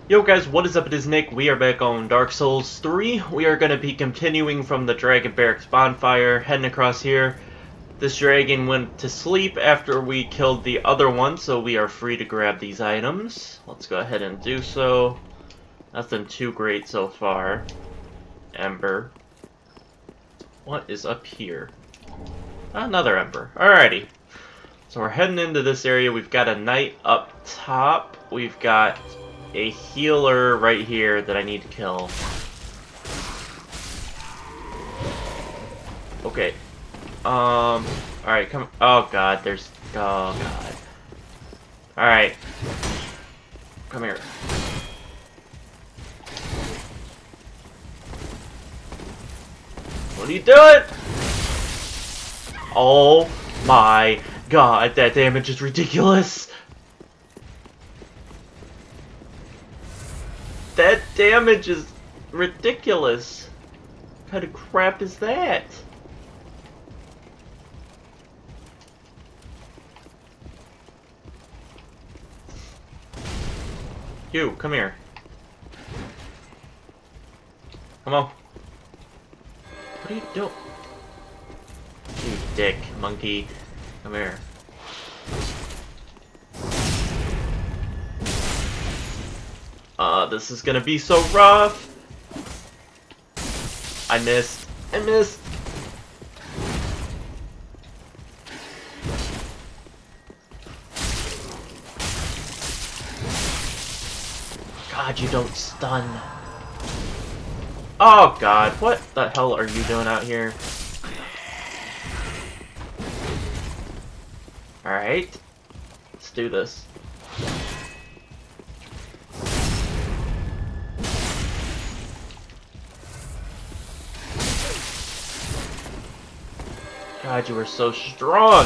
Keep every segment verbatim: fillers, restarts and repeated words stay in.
Yo guys, what is up? It is Nick. We are back on Dark Souls three. We are going to be continuing from the Dragon Barracks bonfire, heading across here. This dragon went to sleep after we killed the other one, so we are free to grab these items. Let's go ahead and do so. Nothing too great so far. Ember. What is up here? Another ember. Alrighty. So we're heading into this area. We've got a knight up top. We've got a healer right here that I need to kill. Okay. Um. Alright, come. Oh god, there's. Oh god. Alright. Come here. What are you doing? Oh my god, that damage is ridiculous. That damage is ridiculous. What kind of crap is that? You, come here. Come on. What are you doing? You dick, monkey. Come here. Uh, this is gonna be so rough. I missed. I missed. God, you don't stun. Oh god, what the hell are you doing out here? Alright. Let's do this. God, you were so strong!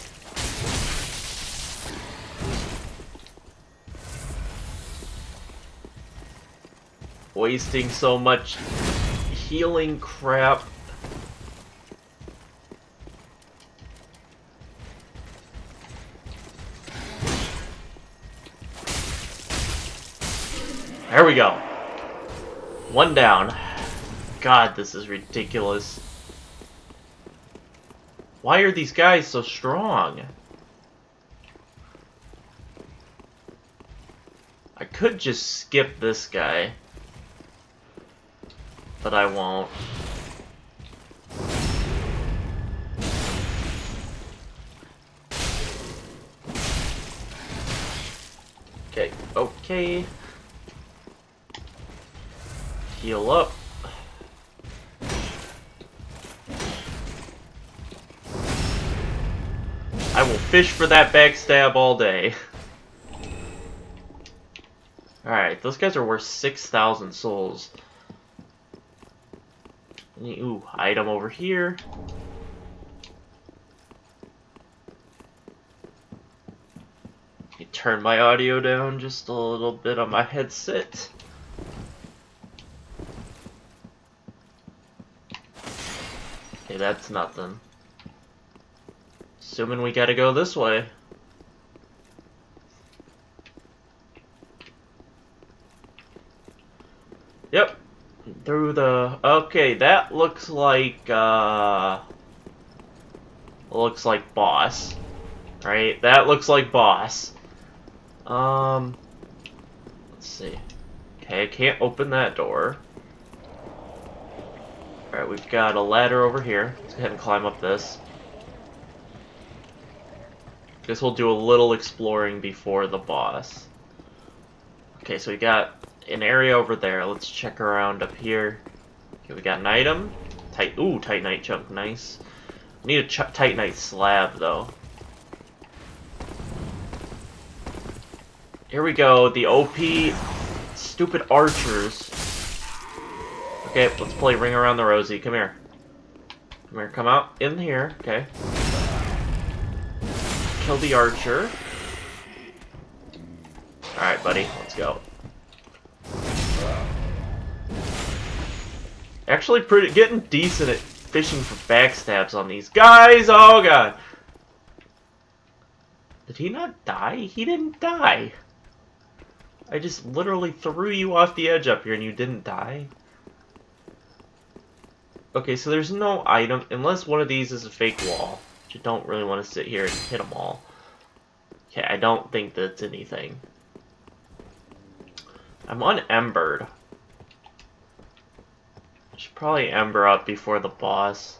Wasting so much healing crap. There we go. One down. God, this is ridiculous. Why are these guys so strong? I could just skip this guy, but I won't. Okay, okay. Heal up. I will fish for that backstab all day. Alright, those guys are worth six thousand souls. Ooh, item over here. Let me turn my audio down just a little bit on my headset. Okay, that's nothing. Assuming we gotta go this way. Yep. Through the... Okay, that looks like, uh... looks like boss. Right? That looks like boss. Um... Let's see. Okay, I can't open that door. Alright, we've got a ladder over here. Let's go ahead and climb up this. Guess we'll do a little exploring before the boss. Okay, so we got an area over there. Let's check around up here. Okay, we got an item. Tight, ooh, Titanite chunk, nice. Need a ch Titanite slab though. Here we go, the O P stupid archers. Okay, let's play Ring Around the Rosie. Come here. Come here, come out in here. Okay. Kill the archer. Alright, buddy, let's go. Actually, pretty getting decent at fishing for backstabs on these guys. Oh god. Did he not die? He didn't die. I just literally threw you off the edge up here and you didn't die? Okay, so there's no item, unless one of these is a fake wall. Which I don't really want to sit here and hit them all. Okay, I don't think that's anything. I'm unembered. I should probably ember up before the boss.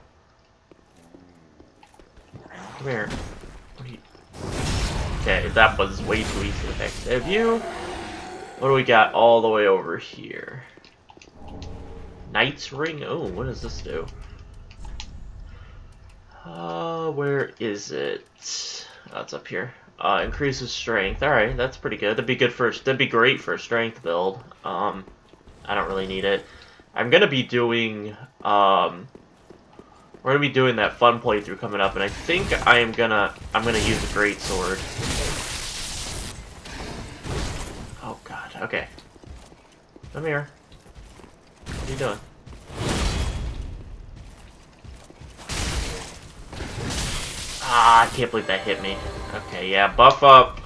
Come here. What are you... Okay, that was way too easy to fix. Have you? What do we got all the way over here? Knight's Ring? Oh, what does this do? Uh, where is it? Oh, it's up here. Uh, increases strength. Alright, that's pretty good. That'd be good for, that'd be great for a strength build. Um, I don't really need it. I'm gonna be doing, um, we're gonna be doing that fun playthrough coming up, and I think I am gonna, I'm gonna use a greatsword. Oh god, okay. Come here. What are you doing? Ah, I can't believe that hit me. Okay, yeah, buff up.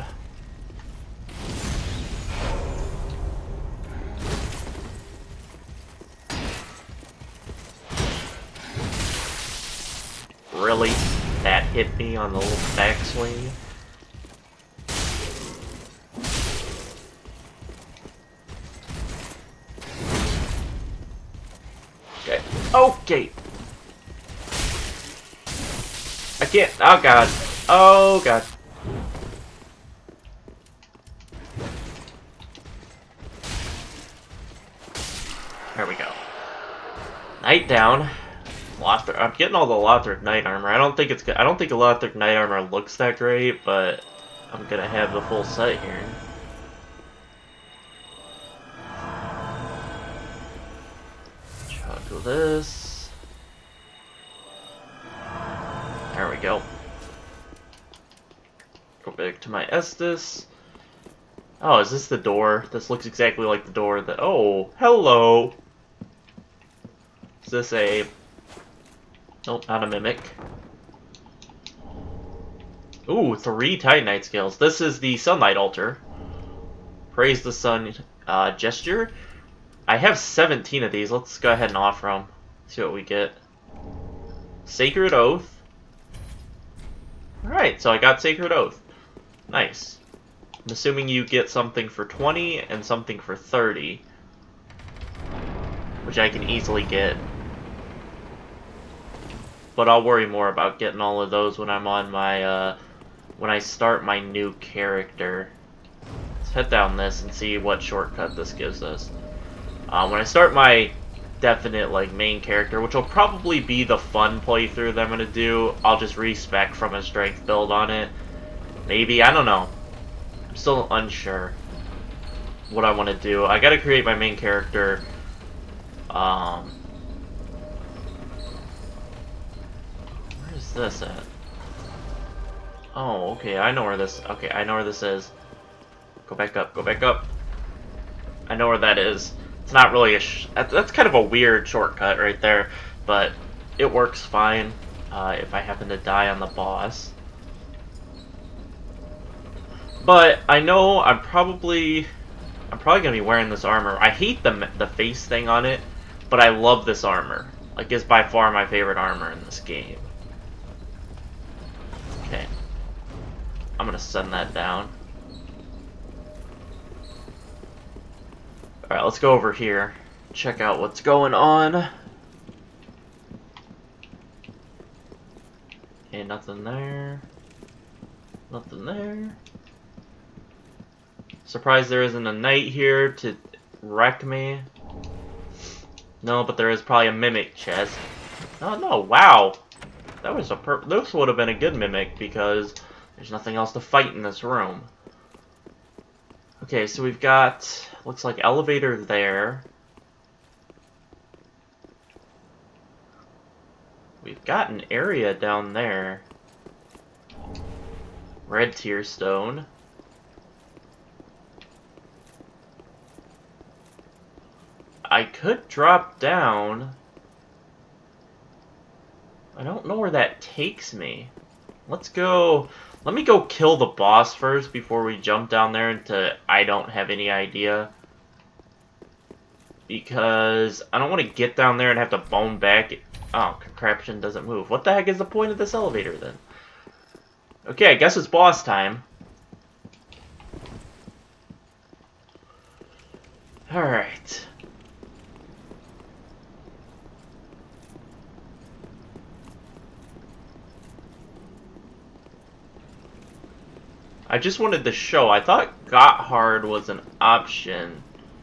Really? That hit me on the little backswing? Okay. Okay! I can't. Oh god. Oh god. There we go. Knight down. Lothric. I'm getting all the Lothric Knight armor. I don't think it's good. I don't think a Lothric Knight armor looks that great, but I'm gonna have the full set here. Chug this. There we go. Go back to my Estus. Oh, is this the door? This looks exactly like the door that... Oh, hello! Is this a... Nope, not a mimic. Ooh, three Titanite scales. This is the Sunlight Altar. Praise the Sun uh, gesture. I have seventeen of these. Let's go ahead and offer them. See what we get. Sacred Oath. Alright, so I got Sacred Oath. Nice. I'm assuming you get something for twenty and something for thirty. Which I can easily get. But I'll worry more about getting all of those when I'm on my, uh, when I start my new character. Let's head down this and see what shortcut this gives us. Uh, when I start my definite, like, main character, which will probably be the fun playthrough that I'm going to do, I'll just respec from a strength build on it. Maybe, I don't know. I'm still unsure what I want to do. I got to create my main character. Um... this at? Oh, okay, I know where this... Okay, I know where this is. Go back up, go back up. I know where that is. It's not really a... Sh that's kind of a weird shortcut right there, but it works fine uh, if I happen to die on the boss. But I know I'm probably... I'm probably going to be wearing this armor. I hate the, the face thing on it, but I love this armor. Like, it's by far my favorite armor in this game. Okay. I'm gonna send that down. Alright, let's go over here. Check out what's going on. Okay, nothing there. Nothing there. Surprised there isn't a knight here to wreck me. No, but there is probably a mimic chest. Oh no, wow. That was a per- this would have been a good mimic because there's nothing else to fight in this room. Okay, so we've got, looks like elevator there. We've got an area down there. Red tier stone. I could drop down. I don't know where that takes me. Let's go. Let me go kill the boss first before we jump down there into I don't have any idea. Because I don't want to get down there and have to bone back. Oh, contraption doesn't move. What the heck is the point of this elevator then? Okay, I guess it's boss time. Alright. I just wanted to show. I thought Gotthard was an option.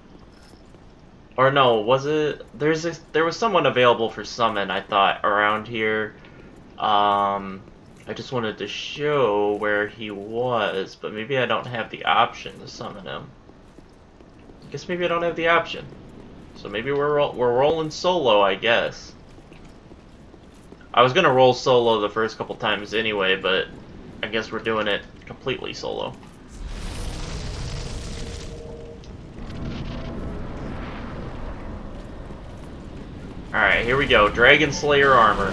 Or no, was it? There's a, there was someone available for summon, I thought, around here. Um, I just wanted to show where he was, but maybe I don't have the option to summon him. I guess maybe I don't have the option. So maybe we're ro we're rolling solo, I guess. I was gonna roll solo the first couple times anyway, but I guess we're doing it completely solo. Alright, here we go. Dragon Slayer armor.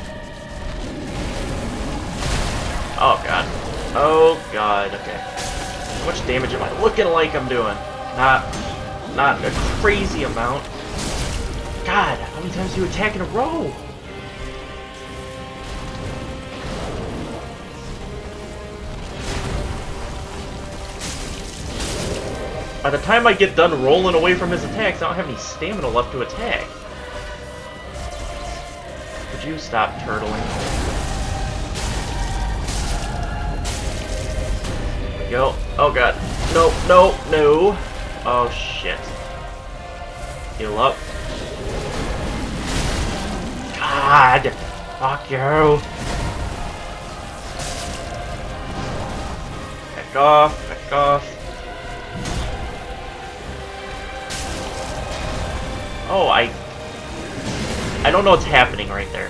Oh god. Oh god, okay. How much damage am I looking like I'm doing? Not not a crazy amount. God, how many times do you attack in a row? By the time I get done rolling away from his attacks, I don't have any stamina left to attack. Would you stop turtling? There we go. Oh god. No, no, no. Oh shit. Heal up. God! Fuck you! Back off, back off. Oh, I... I don't know what's happening right there.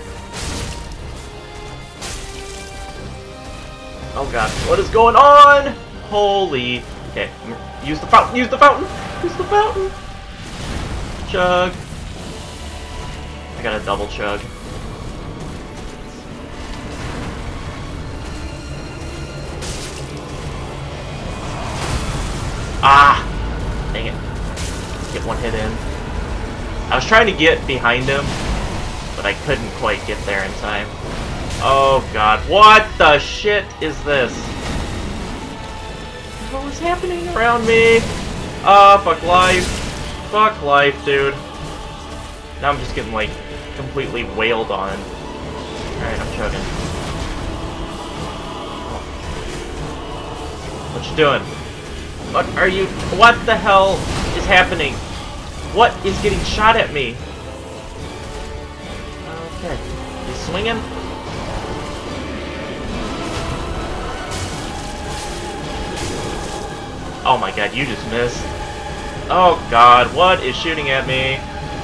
Oh god, what is going on? Holy... Okay, use the fountain, use the fountain! Use the fountain! Chug. I got a double chug. Ah! Dang it. Get one hit in. I was trying to get behind him, but I couldn't quite get there in time. Oh god, what the shit is this? What was happening around me? Ah, oh, fuck life. Fuck life, dude. Now I'm just getting, like, completely wailed on. Alright, I'm chugging. What you doing? What are you... What the hell is happening? What is getting shot at me? Okay. He's swinging? Oh my god, you just missed. Oh god, what is shooting at me?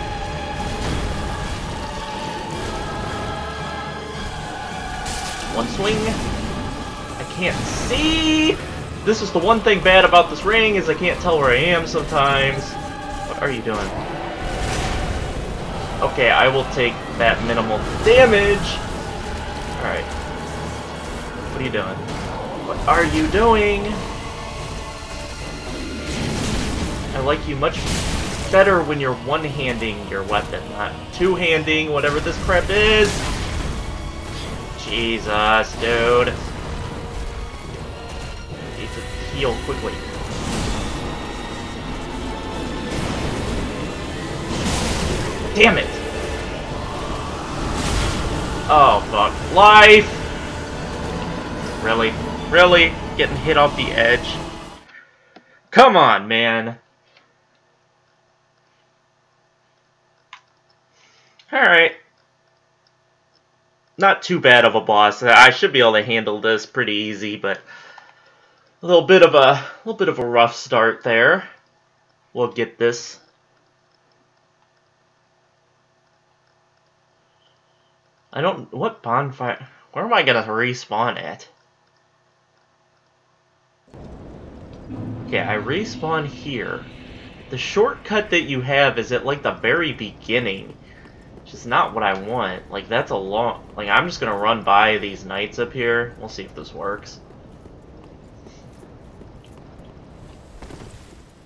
One swing. I can't see! This is the one thing bad about this ring, is I can't tell where I am sometimes. What are you doing? Okay, I will take that minimal damage. Alright. What are you doing? What are you doing? I like you much better when you're one-handing your weapon, not two-handing whatever this crap is. Jesus, dude. I need to heal quickly. Damn it! Oh, fuck. Life! Really? Really? Getting hit off the edge? Come on, man. Alright. Not too bad of a boss. I should be able to handle this pretty easy, but a little bit of a, a little bit of a rough start there. We'll get this. I don't... What bonfire... Where am I gonna respawn at? Okay, I respawn here. The shortcut that you have is at, like, the very beginning. Which is not what I want. Like, that's a long... Like, I'm just gonna run by these knights up here. We'll see if this works.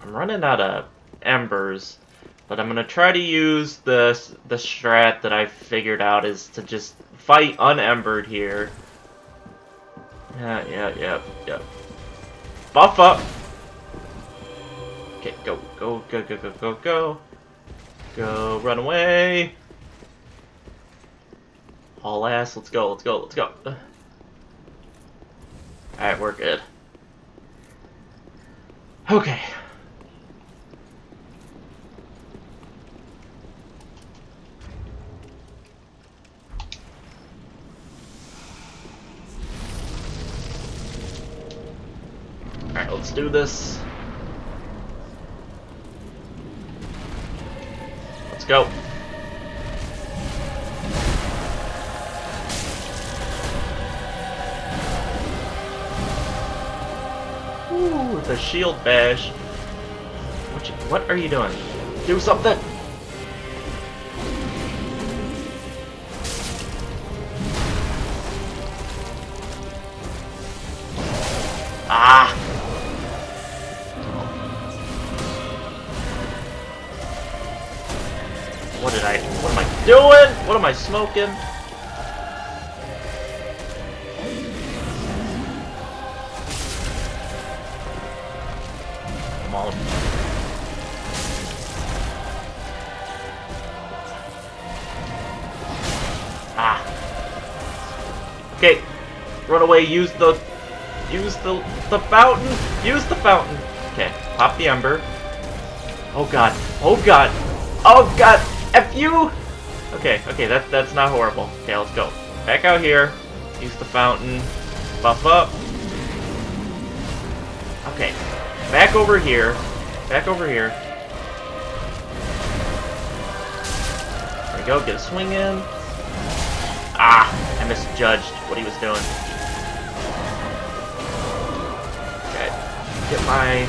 I'm running out of embers, but I'm gonna try to use the the strat that I figured out is to just fight unembered here. Yeah, yeah, yeah, yeah. Buff up. Okay, go, go, go, go, go, go, go. Go, run away. Haul ass. Let's go. Let's go. Let's go. All right, we're good. Okay. Alright, let's do this. Let's go. Ooh, the shield bash. What, you, what are you doing? Do something! Ah! What did I... What am I doing? What am I smoking? Come on. Ah. Okay. Run away. Use the... Use the... The fountain. Use the fountain. Okay. Pop the ember. Oh god. Oh god. Oh god. F you! Okay, okay, that, that's not horrible. Okay, let's go. Back out here. Use the fountain. Buff up. Okay. Back over here. Back over here. There we go, get a swing in. Ah! I misjudged what he was doing. Okay. Get my...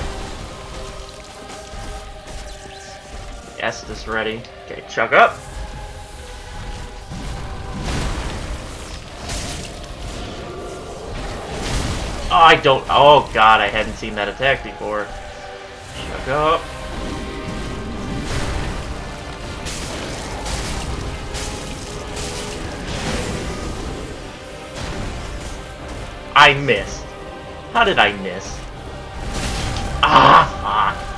Estus ready. Okay, chug up. Oh, I don't. Oh god, I hadn't seen that attack before. Chug up. I missed. How did I miss? Ah, fuck.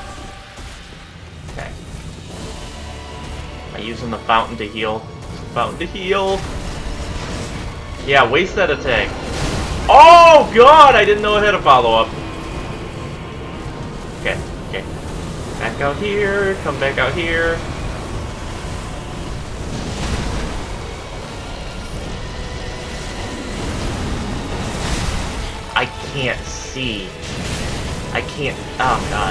Using the fountain to heal. Fountain to heal. Yeah, waste that attack. Oh god, I didn't know I had a follow-up. Okay, okay. Back out here, come back out here. I can't see. I can't. Oh god.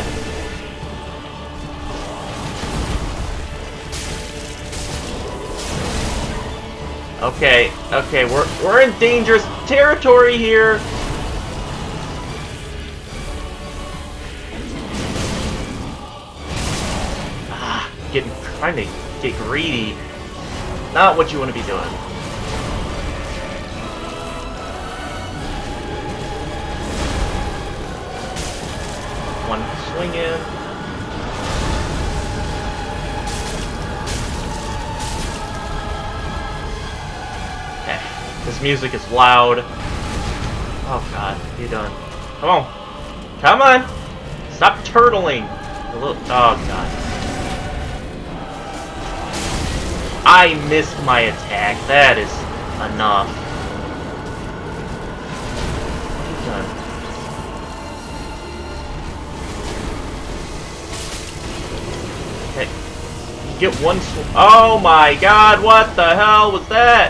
Okay, okay, we're we're in dangerous territory here. Ah, getting trying to get greedy. Not what you want to be doing. One swing in. This music is loud. Oh god, what are you doing? Come on. Come on! Stop turtling! A little, oh god. I missed my attack. That is enough. What are you doing? Okay. Get one sw- Oh my god, what the hell was that?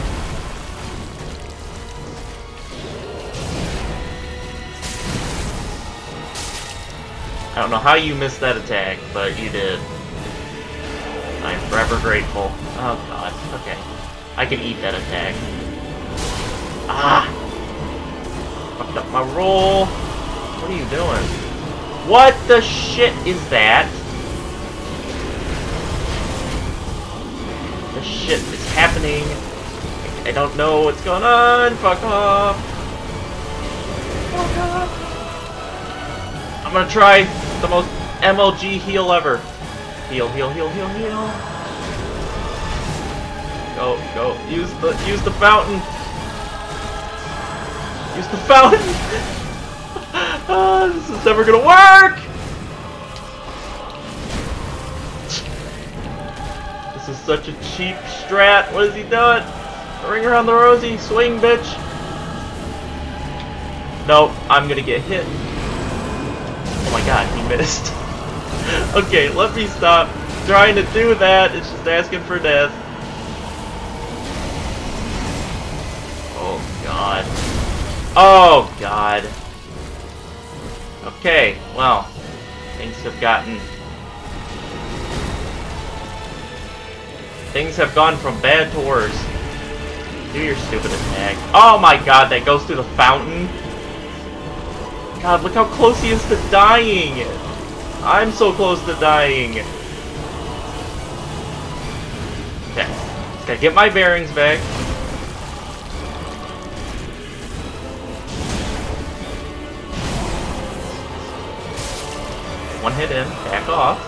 I don't know how you missed that attack, but you did. I am forever grateful. Oh god, okay. I can eat that attack. Ah! Fucked up my roll. What are you doing? What the shit is that? The shit is happening. I don't know what's going on. Fuck off. Fuck off. I'm gonna try the most M L G heal ever. Heal, heal, heal, heal, heal. Go, go. Use the use the fountain. Use the fountain. Oh, this is never gonna work. This is such a cheap strat. What is he doing? Ring around the rosy. Swing, bitch. Nope, I'm gonna get hit. Oh my god, he missed. Okay, let me stop trying to do that. It's just asking for death. Oh god. Oh god. Okay, well, things have gotten... Things have gone from bad to worse. Do your stupid attack. Oh my god, that goes through the fountain. God, look how close he is to dying! I'm so close to dying! Okay, just gotta get my bearings back. One hit in, back off.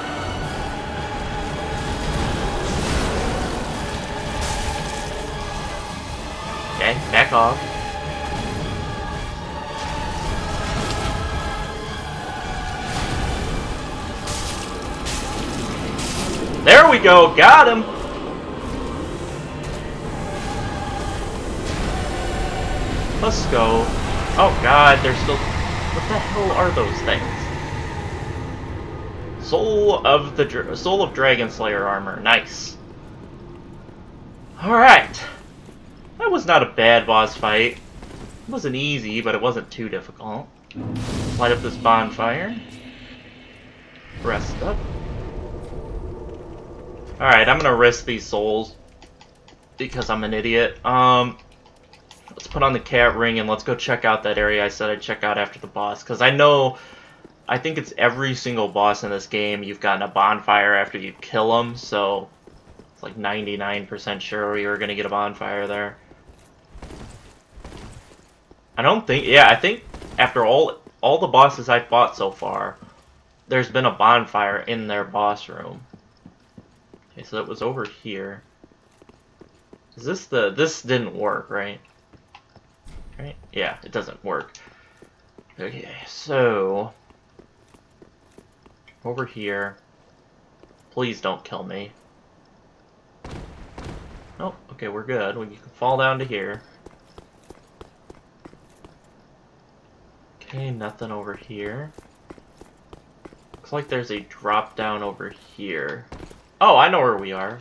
Okay, back off. There we go, got him! Let's go. Oh god, they're still... What the hell are those things? Soul of the Dra Soul of Dragon Slayer armor, nice. Alright. That was not a bad boss fight. It wasn't easy, but it wasn't too difficult. Light up this bonfire. Rest up. Alright, I'm gonna risk these souls because I'm an idiot. Um, let's put on the cat ring and let's go check out that area I said I'd check out after the boss. Because I know, I think it's every single boss in this game you've gotten a bonfire after you kill them. So, it's like ninety-nine percent sure we were gonna get a bonfire there. I don't think, yeah, I think after all, all the bosses I've fought so far, there's been a bonfire in their boss room. Okay, so that was over here. Is this the... This didn't work, right? Right? Yeah, it doesn't work. Okay, so... Over here. Please don't kill me. Oh, okay, we're good. We can fall down to here. Okay, nothing over here. Looks like there's a drop down over here. Oh, I know where we are.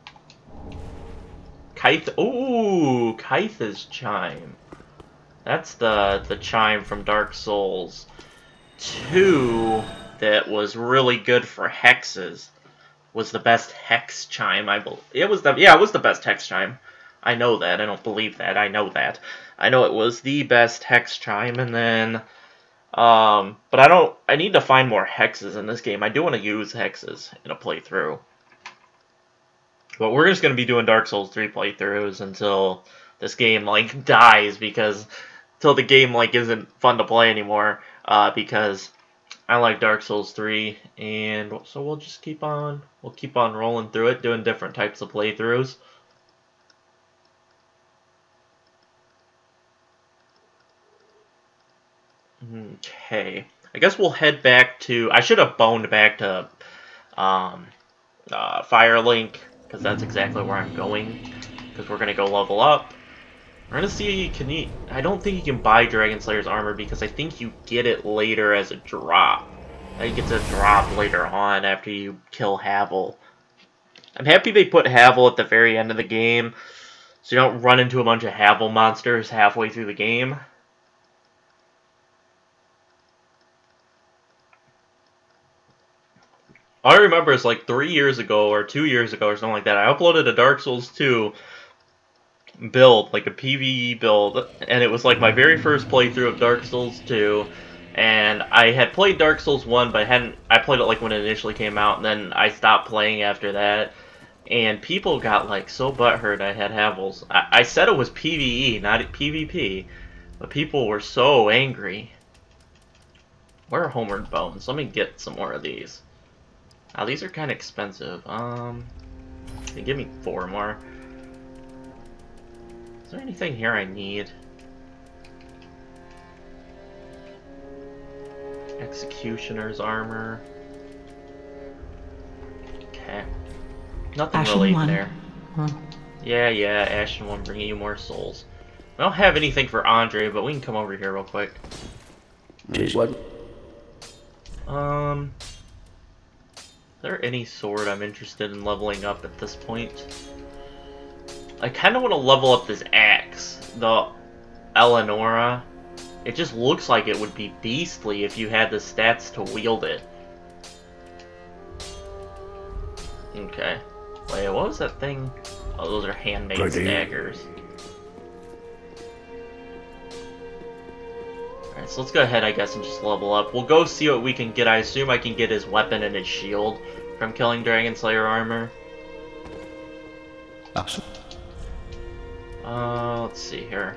Kythe. Ooh, Kythe's chime. That's the the chime from Dark Souls two that was really good for hexes. Was the best hex chime, I believe. It was the yeah, it was the best hex chime. I know that. I don't believe that. I know that. I know it was the best hex chime, and then um, but I don't. I need to find more hexes in this game. I do want to use hexes in a playthrough. But we're just going to be doing Dark Souls three playthroughs until this game, like, dies, because, until the game, like, isn't fun to play anymore, uh, because I like Dark Souls three, and so we'll just keep on, we'll keep on rolling through it, doing different types of playthroughs. Okay, I guess we'll head back to, I should have boned back to, um, uh, Firelink, because that's exactly where I'm going, because we're going to go level up. We're going to see, can you, I don't think you can buy Dragon Slayer's armor, because I think you get it later as a drop. I think it's a drop later on after you kill Havel. I'm happy they put Havel at the very end of the game, so you don't run into a bunch of Havel monsters halfway through the game. All I remember is like three years ago or two years ago or something like that, I uploaded a Dark Souls two build, like a PvE build, and it was like my very first playthrough of Dark Souls two, and I had played Dark Souls one, but I hadn't, I played it like when it initially came out, and then I stopped playing after that, and people got like so butthurt I had Havels. I, I said it was PvE, not PvP, but people were so angry. Where are Homeward Bones? Let me get some more of these. Now, these are kind of expensive. Um, they give me four more. Is there anything here I need? Executioner's armor. Okay. Nothing Ashen really one. there. Huh. Yeah, yeah, Ashen one bringing you more souls. I don't have anything for Andre, but we can come over here real quick. What? Um, is there any sword I'm interested in leveling up at this point? I kind of want to level up this axe, the Eleonora. It just looks like it would be beastly if you had the stats to wield it. Okay. Wait, what was that thing? Oh, those are handmade Ready. daggers. Alright, so let's go ahead, I guess, and just level up. We'll go see what we can get. I assume I can get his weapon and his shield from killing Dragon Slayer armor. Absolutely. Uh, let's see here.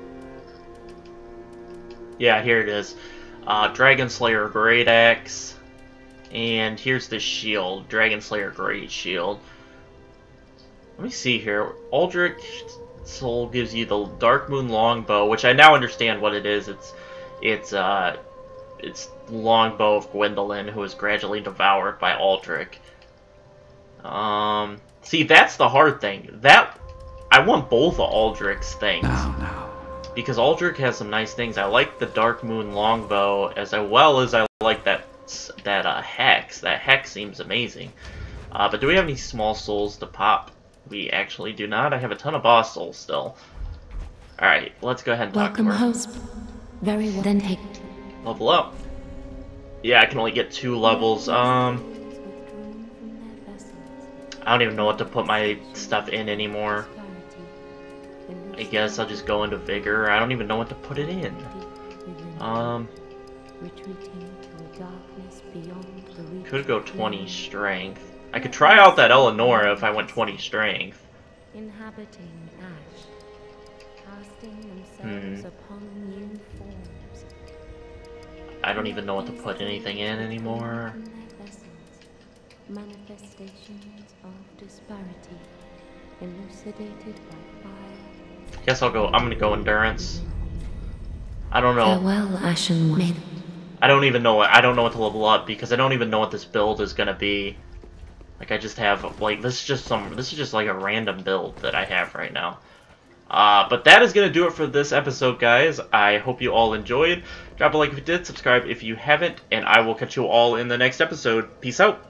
Yeah, here it is. Uh, Dragon Slayer Great Axe. And here's the shield. Dragon Slayer Great Shield. Let me see here. Aldrich Soul gives you the Dark Moon Longbow, which I now understand what it is. It's, it's, uh, it's Longbow of Gwendolyn, who is gradually devoured by Aldrich. Um, see, that's the hard thing. That, I want both of Aldrich's things. Now, now. Because Aldrich has some nice things. I like the Dark Moon Longbow as well as I like that that uh, hex. That hex seems amazing. Uh, but do we have any small souls to pop? We actually do not. I have a ton of boss souls still. Alright, let's go ahead and talk Welcome, to her. host. Very well. Then take. Level up. Yeah, I can only get two levels. Um, I don't even know what to put my stuff in anymore. I guess I'll just go into Vigor. I don't even know what to put it in. Um, could go twenty Strength. I could try out that Eleonora if I went twenty Strength. Inhabiting ash, casting themselves Hmm. upon new forms. I don't even know what to put anything in anymore. From their vessels, manifestations of disparity, elucidated by fire. Guess I'll go. I'm gonna go Endurance. I don't know. Farewell, Ashen One. I don't even know what. I don't know what to level up because I don't even know what this build is gonna be. Like I just have like this is just some. This is just like a random build that I have right now. Uh, but that is gonna do it for this episode, guys. I hope you all enjoyed. Drop a like if you did, subscribe if you haven't, and I will catch you all in the next episode. Peace out.